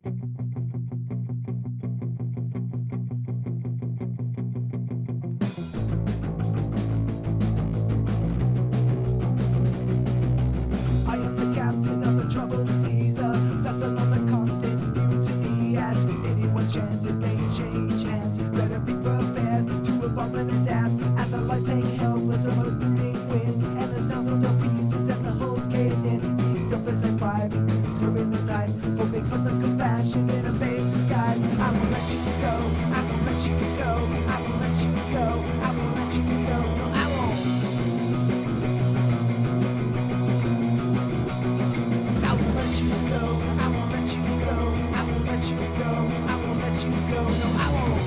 I am the captain of the troubled seas, a vessel on the constant mutiny. At any one chance it may change hands. Better be prepared to evolve and adapt as our lives hang helpless among brooding winds and the sounds of the pieces and the hulls caved in. He still says surviving, disturbing the tides, hoping for some compassion in a vague disguise. I will let you go, I will let you go, I will let you go, I will let you go. No, I won't. I will let you go, I will let you go, I will let you go, I will let you go. No, I won't.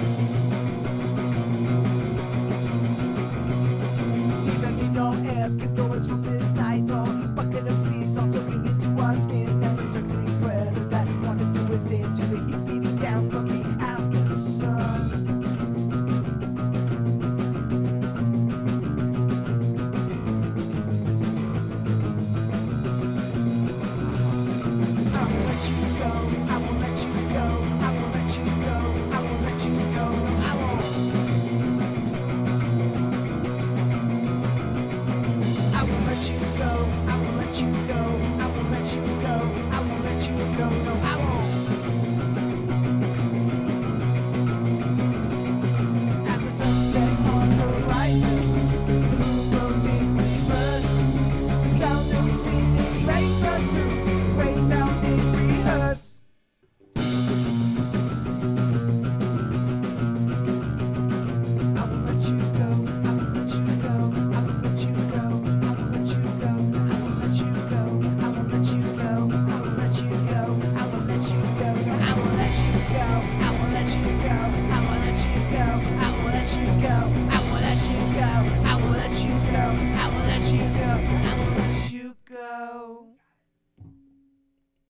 Neither need nor air can throw us from this night on. Bucket of sea salt soaking into our skin, and the circling predators that want to do us in to the heat beating down from the after sun. I will let you go, I will let you go, I will let you go, I will let you go. No, I won't. I will let you go, I will let you go, I will let you go, I will let you go. No, I won't. As the sunset on the horizon, the moon grows in reverse. The sound of speeding rains run through, waves down in rehearse. I will let you go, I will let you go, I will let you go, I will let you go, I will let you go, I will let you go, I will let you go, I will let you go, I will let you go, I will let you go, I will let you go, I will let you go, I will let you go, I will let you go, I will let you go.